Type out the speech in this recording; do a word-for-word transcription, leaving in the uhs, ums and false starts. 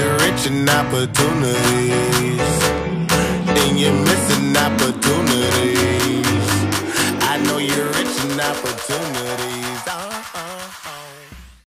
you're rich in opportunities, and you're missing opportunities. I know you're rich in opportunities.